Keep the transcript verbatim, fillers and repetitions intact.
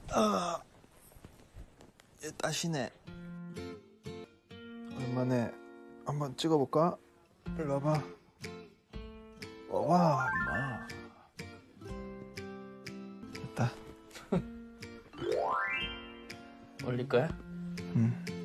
아, 얘 따시네. 얼마네. 한번 찍어볼까? 일로 와봐. 와봐, 임마. 됐다. 올릴 거야? 응.